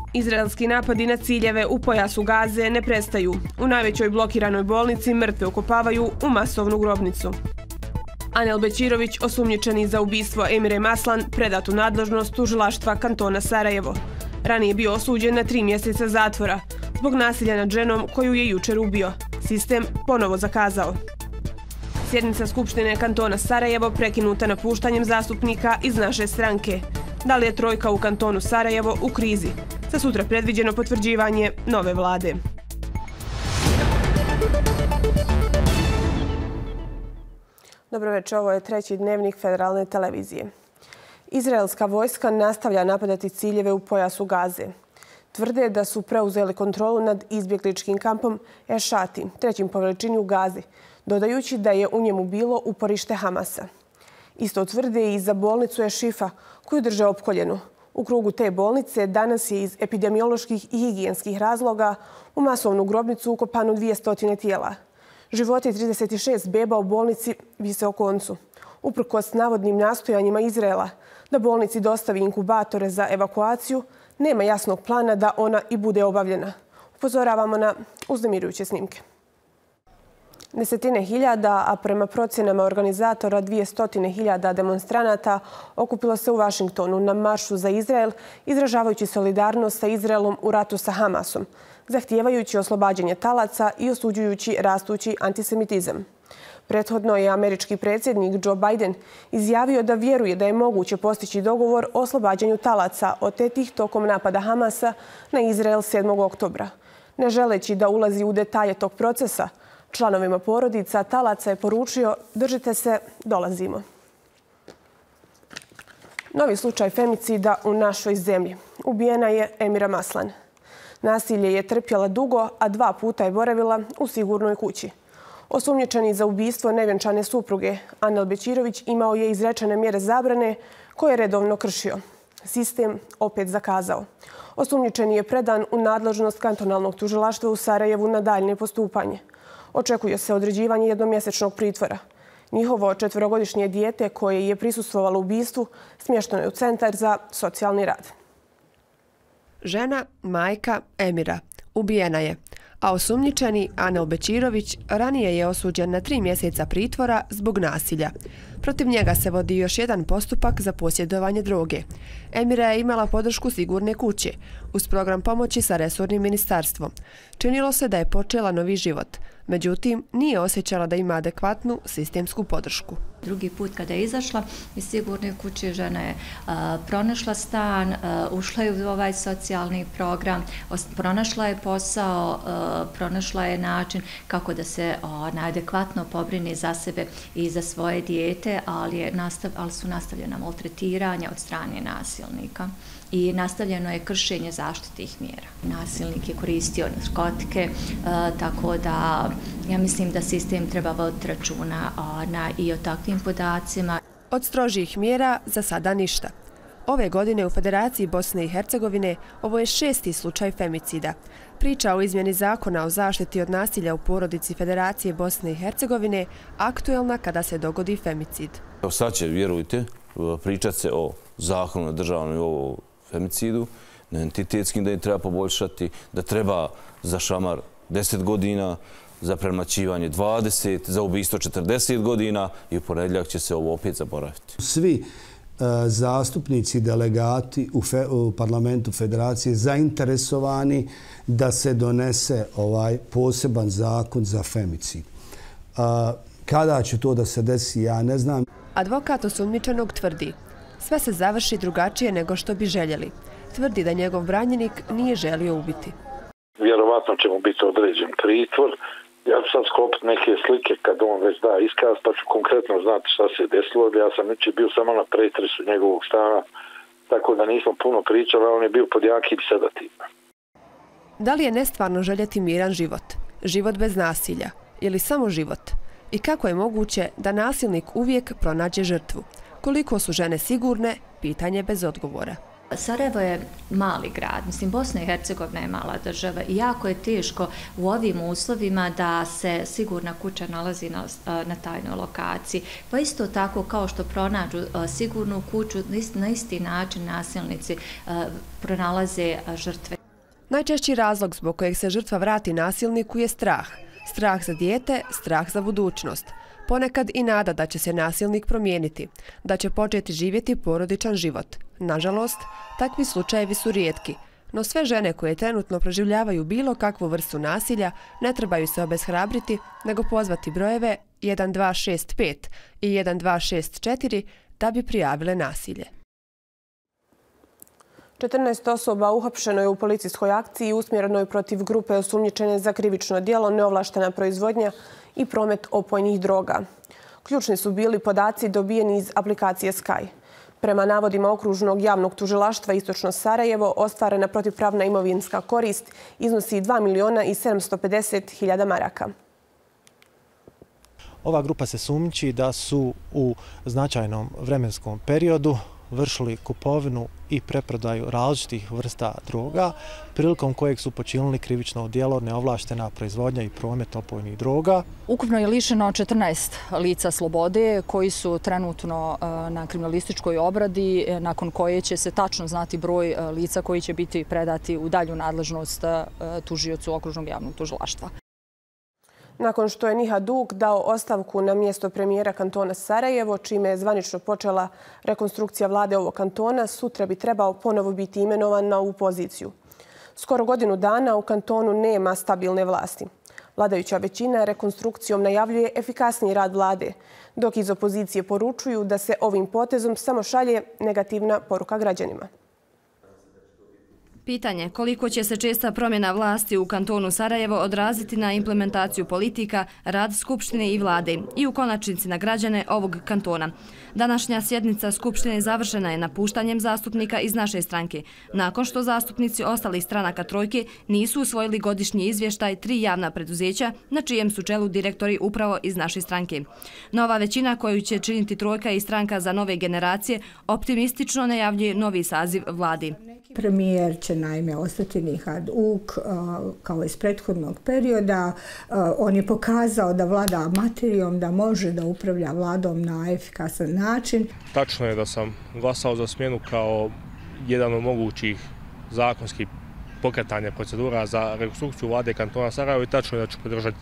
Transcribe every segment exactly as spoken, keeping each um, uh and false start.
Izraelski napadi na ciljeve u pojasu Gaze ne prestaju. U najvećoj blokiranoj bolnici mrtve ukopavaju u masovnu grobnicu. Anel Bećirović, osumnjičeni za ubistvo Emire Maslan, predat u nadležnost tužilaštva kantona Sarajevo. Ranije je bio osuđen na tri mjeseca zatvora zbog nasilja nad ženom koju je jučer ubio. Sistem ponovo zakazao. Sjednica Skupštine kantona Sarajevo prekinuta napuštanjem zastupnika iz naše stranke. Da li je trojka u kantonu Sarajevo u krizi? Za sutra predviđeno potvrđivanje nove vlade. Dobro večer, ovo je treći dnevnik Federalne televizije. Izraelska vojska nastavlja napadati ciljeve u pojasu Gaze. Tvrde da su preuzeli kontrolu nad izbjegličkim kampom Ešati, trećim po veličini u Gazi, dodajući da je u njemu bilo uporište Hamasa. Isto tvrde i za bolnicu Ešifa, koju drže opkoljenu. U krugu te bolnice danas je iz epidemioloških i higijenskih razloga u masovnu grobnicu ukopano dvije stotine tijela. Životi trideset šest beba u bolnici vise o koncu. Uprkos navodnim nastojanjima Izraela da bolnici dostavi inkubatore za evakuaciju, nema jasnog plana da ona i bude obavljena. Upozoravamo na uznemirujuće snimke. Desetine hiljada, a prema procjenama organizatora dvije stotine hiljada demonstranata okupilo se u Vašingtonu na maršu za Izrael, izražavajući solidarnost sa Izraelom u ratu sa Hamasom, zahtijevajući oslobađanje talaca i osuđujući rastući antisemitizam. Prethodno je američki predsjednik Joe Biden izjavio da vjeruje da je moguće postići dogovor o oslobađanju talaca otetih tokom napada Hamasa na Izrael sedmog oktobra. Ne želeći da ulazi u detalje tog procesa, članovima porodica talaca je poručio: držite se, dolazimo. Novi slučaj femicida u našoj zemlji. Ubijena je Emira Maslan. Nasilje je trpjela dugo, a dva puta je boravila u sigurnoj kući. Osumnjičeni za ubistvo nevjenčane supruge Anel Bećirović imao je izrečene mjere zabrane koje je redovno kršio. Sistem opet zakazao. Osumnjičeni je predan u nadležnost kantonalnog tužilaštva u Sarajevu na daljnje postupanje. Očekuje se određivanje jednomjesečnog pritvora. Njihovo četverogodišnje dijete koje je prisustvovalo ubistvu smješteno je u centar za socijalni rad. Žena, majka Emira, ubijena je, a osumnjičeni Anel Bećirović ranije je osuđen na tri mjeseca pritvora zbog nasilja. Protiv njega se vodi još jedan postupak za posjedovanje droge. Emira je imala podršku sigurne kuće uz program pomoći sa resornim ministarstvom. Činilo se da je počela novi život. Međutim, nije osjećala da ima adekvatnu sistemsku podršku. Drugi put kada je izašla iz sigurne kuće, žena je a, pronašla stan, a, ušla je u ovaj socijalni program, os, pronašla je posao, a, pronašla je način kako da se a, adekvatno pobrine za sebe i za svoje dijete, ali, je nastav, ali su nastavljena maltretiranja od strane nasilnika. I nastavljeno je kršenje zaštitnih mjera. Nasilnik je koristio narkotike, tako da ja mislim da sistem treba voditi računa na i o takvim podacima. Od strožih mjera za sada ništa. Ove godine u Federaciji Bosne i Hercegovine ovo je šesti slučaj femicida. Priča o izmjeni zakona o zaštiti od nasilja u porodici Federacije Bosne i Hercegovine aktuelna kada se dogodi femicid. Sad će, vjerujte, pričat se o zakonu na državnom nivou femicidu, na entitetskim da im treba poboljšati, da treba za šamar deset godina, za premlaćivanje dvadeset, za ubistvo četrdeset godina i u ponedjeljak će se ovo opet zaboraviti. Svi uh, zastupnici, delegati u, fe, u parlamentu federacije zainteresovani da se donese ovaj poseban zakon za femicid. Uh, kada će to da se desi, ja ne znam. Advokat osumnjičenog tvrdi: sve se završi drugačije nego što bi željeli. Tvrdi da njegov branjenik nije želio ubiti. Vjerovatno će mu biti određen pritvor. Ja ću sad sklopiti neke slike kad on već da iskaz, pa ću konkretno znati šta se je desilo. Ja sam jučer bio samo na pretresu njegovog stana, tako da nismo puno pričali, ali on je bio pod jakim sedativima. Da li je nestvarno željeti miran život? Život bez nasilja? Ili samo život? I kako je moguće da nasilnik uvijek pronađe žrtvu? Koliko su žene sigurne? Pitanje bez odgovora. Sarajevo je mali grad, mislim Bosna i Hercegovina je mala država i jako je teško u ovim uslovima da se sigurna kuća nalazi na, na tajnoj lokaciji. Pa isto tako kao što pronađu sigurnu kuću, na isti način nasilnici pronalaze žrtve. Najčešći razlog zbog kojeg se žrtva vrati nasilniku je strah. Strah za dijete, strah za budućnost. Ponekad i nada da će se nasilnik promijeniti, da će početi živjeti porodičan život. Nažalost, takvi slučajevi su rijetki. No sve žene koje trenutno proživljavaju bilo kakvu vrstu nasilja ne trebaju se obeshrabriti, nego pozvati brojeve jedan dva šest pet i jedan dva šest četiri da bi prijavile nasilje. četrnaest osoba uhapšeno je u policijskoj akciji usmjerenoj protiv grupe osumnjičene za krivično djelo, neovlaštena proizvodnja i promet opojnih droga. Ključni su bili podaci dobijeni iz aplikacije Sky. Prema navodima Okružnog javnog tužilaštva Istočno Sarajevo, ostvarena protivpravna imovinska korist iznosi dva miliona i sedamsto pedeset hiljada maraka. Ova grupa se sumnjiči da su u značajnom vremenskom periodu vršili kupovinu i preprodaju različitih vrsta droga, prilikom kojeg su počinili krivično djelo neovlaštena proizvodnja i promet opojnih droga. Ukupno je lišeno četrnaest lica slobode koji su trenutno na kriminalističkoj obradi, nakon koje će se tačno znati broj lica koji će biti predati u dalju nadležnost tužiocu Okružnog javnog tužilaštva. Nakon što je Nihat Duk dao ostavku na mjesto premijera kantona Sarajevo, čime je zvanično počela rekonstrukcija vlade ovog kantona, sutra bi trebao ponovo biti imenovan na ovu poziciju. Skoro godinu dana u kantonu nema stabilne vlasti. Vladajuća većina rekonstrukcijom najavljuje efikasniji rad vlade, dok iz opozicije poručuju da se ovim potezom samo šalje negativna poruka građanima. Pitanje koliko će se česta promjena vlasti u kantonu Sarajevo odraziti na implementaciju politika, rad Skupštine i vlade i u konačnici na građane ovog kantona. Današnja sjednica Skupštine završena je napuštanjem zastupnika iz naše stranke, nakon što zastupnici ostalih stranaka trojke nisu usvojili godišnji izvještaj tri javna preduzeća na čijem su čelu direktori upravo iz naše stranke. Nova većina koju će činiti trojka i stranka za nove generacije optimistično najavljuje novi saziv vlade. Premijer će naime ostati Nihat Duk kao iz prethodnog perioda. On je pokazao da vlada materijom, da može da upravlja vladom na efikasan način. Tačno je da sam glasao za smjenu kao jedan od mogućih zakonskih pokretanja procedura za rekonstrukciju vlade kantona Sarajevo i tačno je da ću podržati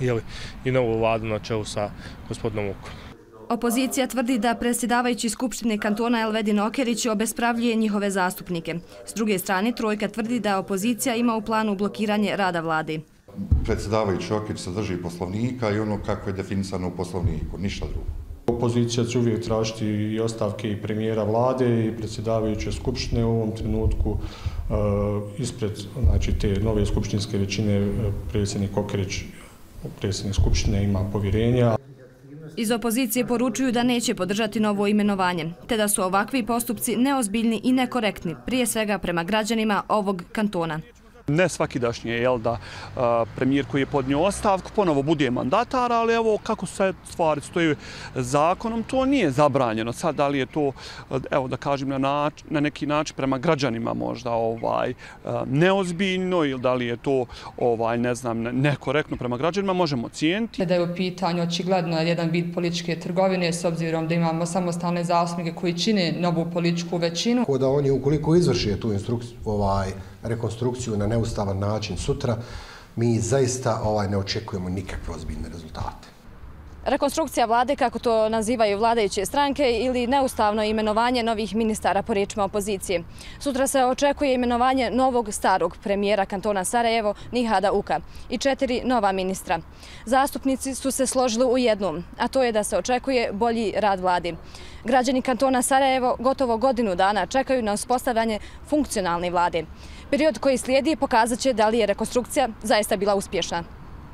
i novu vladu na čelu sa gospodinom Vukom. Opozicija tvrdi da predsjedavajući Skupštine kantona Elvedin Okerić obespravljuje njihove zastupnike. S druge strane, trojka tvrdi da opozicija ima u planu blokiranje rada vlade. Predsjedavajući Okerić se drži poslovnika i ono kako je definisano u poslovniku, ništa drugo. Opozicija će uvijek tražiti i ostavke i premijera vlade i predsjedavajuće Skupštine. U ovom trenutku ispred znači, te nove skupštinske većine predsjednik Okerić, predsjednik Skupštine, ima povjerenja. Iz opozicije poručuju da neće podržati novo imenovanje, te da su ovakvi postupci neozbiljni i nekorektni, prije svega prema građanima ovog kantona. Ne svakidašnje je da premijer koji je podnio ostavku ponovo bude mandatar, ali evo kako se stvari stoji zakonom, to nije zabranjeno. Sad da li je to, evo da kažem, na, nač, na neki način prema građanima možda ovaj neozbiljno ili da li je to ovaj ne znam nekorektno prema građanima, možemo ocijeniti. Da je u pitanju očigledno jedan vid političke trgovine s obzirom da imamo samostalne zastupnike koji čine novu političku većinu. Da oni ukoliko izvrši tu instrukciju, ovaj rekonstrukciju na neustavan način sutra, mi zaista ovaj, ne očekujemo nikakve ozbiljne rezultate. Rekonstrukcija vlade, kako to nazivaju vladajuće stranke, ili neustavno imenovanje novih ministara po riječima opozicije. Sutra se očekuje imenovanje novog starog premijera kantona Sarajevo, Nihata Duka, i četiri nova ministra. Zastupnici su se složili u jednom, a to je da se očekuje bolji rad vlade. Građani kantona Sarajevo gotovo godinu dana čekaju na uspostavljanje funkcionalne vlade. Period koji slijedi pokazat će da li je rekonstrukcija zaista bila uspješna.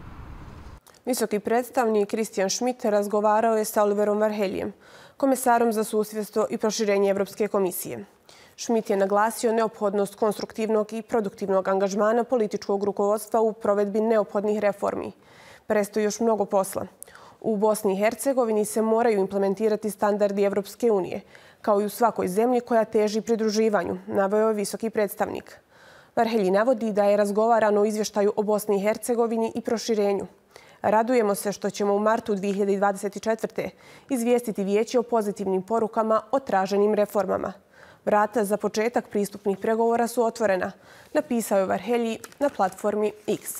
Visoki predstavnik Christian Schmidt razgovarao je sa Oliverom Varheljem, komesarom za susjedstvo i proširenje Evropske komisije. Schmidt je naglasio neophodnost konstruktivnog i produktivnog angažmana političkog rukovodstva u provedbi neophodnih reformi. Prestoji još mnogo posla. U Bosni i Hercegovini se moraju implementirati standardi Evropske unije, kao i u svakoj zemlji koja teži pridruživanju, naveo je visoki predstavnik. Varhelji navodi da je razgovarano o izvještaju o Bosni i Hercegovini i proširenju. Radujemo se što ćemo u martu dvije hiljade dvadeset četvrte. izvijestiti vijeće o pozitivnim porukama o traženim reformama. Vrata za početak pristupnih pregovora su otvorena, napisao je Varhelji na platformi X.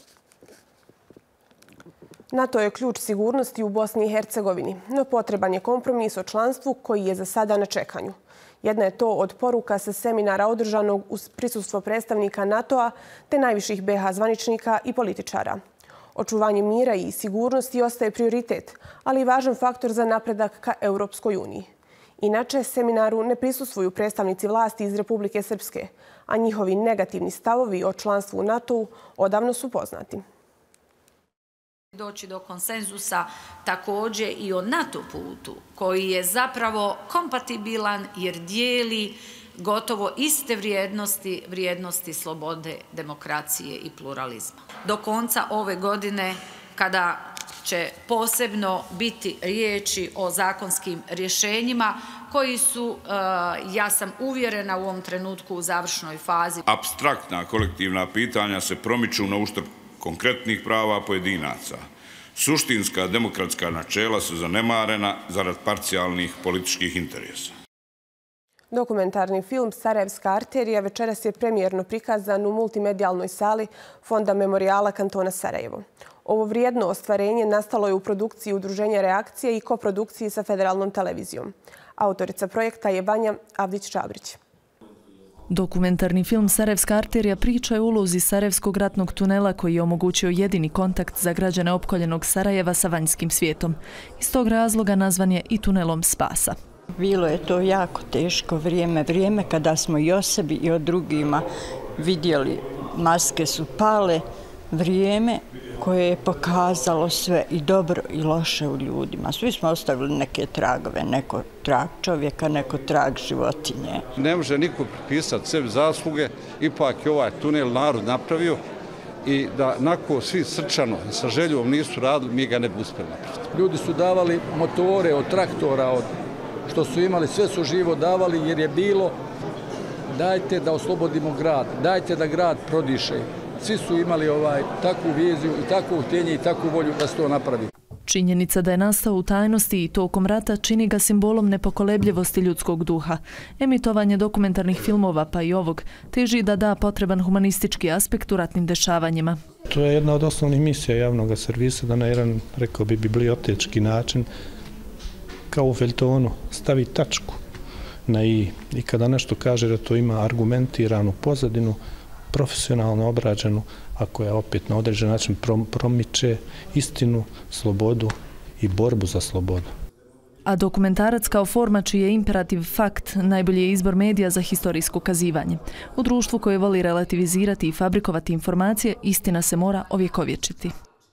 NATO je ključ sigurnosti u Bosni i Hercegovini, no potreban je kompromis o članstvu koji je za sada na čekanju. Jedna je to od poruka sa seminara održanog uz prisustvo predstavnika NATO-a te najviših B iH zvaničnika i političara. Očuvanje mira i sigurnosti ostaje prioritet, ali i važan faktor za napredak ka Europskoj uniji. Inače, seminaru ne prisustvuju predstavnici vlasti iz Republike Srpske, a njihovi negativni stavovi o članstvu u NATO-u odavno su poznati. Doći do konsenzusa također i o NATO putu, koji je zapravo kompatibilan jer dijeli gotovo iste vrijednosti, vrijednosti slobode, demokracije i pluralizma. Do konca ove godine, kada će posebno biti riječi o zakonskim rješenjima koji su, ja sam uvjerena, u ovom trenutku u završnoj fazi. Apstraktna kolektivna pitanja se promiču na uštrb konkretnih prava pojedinaca. Suštinska demokratska načela su zanemarena zarad parcijalnih političkih interesa. Dokumentarni film Sarajevska arterija večeras je premijerno prikazan u multimedijalnoj sali Fonda memorijala kantona Sarajevo. Ovo vrijedno ostvarenje nastalo je u produkciji Udruženja Reakcije i koprodukciji sa Federalnom televizijom. Autorica projekta je Vanja Avdić-Čabrić. Dokumentarni film Sarajevska arterija priča je o ulozi Sarajevskog ratnog tunela koji je omogućio jedini kontakt za građane opkoljenog Sarajeva sa vanjskim svijetom. Iz tog razloga nazvan je i tunelom spasa. Bilo je to jako teško vrijeme, vrijeme kada smo i o sebi i o drugima vidjeli, maske su pale, vrijeme koje je pokazalo sve i dobro i loše u ljudima. Svi smo ostavili neke tragove, neko trag čovjeka, neko trag životinje. Ne može niko pripisati sebi zasluge, ipak je ovaj tunel narod napravio i da nakon svi srčano i sa željom nisu radili, mi ga ne bi uspjeli napraviti. Ljudi su davali motore od traktora, od što su imali, sve su živo davali jer je bilo dajte da oslobodimo grad, dajte da grad prodiše. Svi su imali ovaj takvu viziju i takvo htjenje i takvu volju da se to napravi. Činjenica da je nastao u tajnosti i tokom rata čini ga simbolom nepokolebljivosti ljudskog duha. Emitovanje dokumentarnih filmova, pa i ovog, teži da da potreban humanistički aspekt u ratnim dešavanjima. To je jedna od osnovnih misija javnog servisa da na jedan, rekao bi, bibliotečki način kao u feljtonu stavi tačku na i. I kada nešto kaže da to ima argumentiranu pozadinu, profesionalno obrađenu, a koja opet na određen način promiče istinu, slobodu i borbu za slobodu. A dokumentarac kao forma čiji je imperativ fakt najbolji je izbor medija za historijsko kazivanje. U društvu koje voli relativizirati i fabrikovati informacije, istina se mora ovjekovječiti.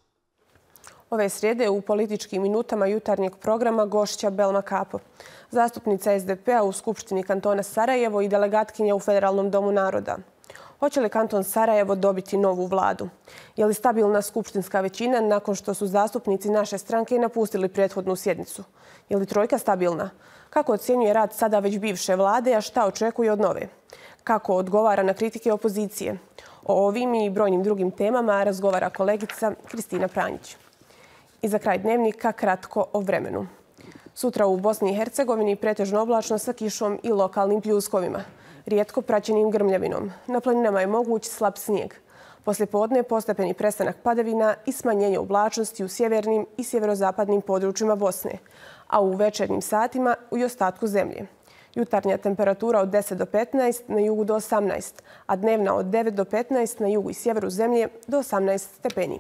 Ove srijede u političkim minutama jutarnjeg programa gošća Belma Kapo, zastupnica es de pe a u Skupštini kantona Sarajevo i delegatkinja u Federalnom domu naroda. Hoće li kanton Sarajevo dobiti novu vladu? Je li stabilna skupštinska većina nakon što su zastupnici naše stranke napustili prethodnu sjednicu? Je li trojka stabilna? Kako ocjenjuje rad sada već bivše vlade, a šta očekuje od nove? Kako odgovara na kritike opozicije? O ovim i brojnim drugim temama razgovara kolegica Kristina Pranjić. I za kraj dnevnika kratko o vremenu. Sutra u Bosni i Hercegovini pretežno oblačno sa kišom i lokalnim pljuskovima, rijetko praćenim grmljavinom. Na planinama je moguć slab snijeg. Poslijepodne postepeni prestanak padavina i smanjenje oblačnosti u sjevernim i sjeverozapadnim područjima Bosne, a u večernjim satima i ostatku zemlje. Jutarnja temperatura od deset do petnaest, na jugu do osamnaest, a dnevna od devet do petnaest na jugu i sjeveru zemlje do osamnaest stepeni.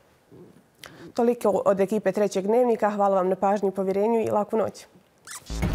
Toliko od ekipe Trećeg dnevnika. Hvala vam na pažnji i povjerenju i laku noć.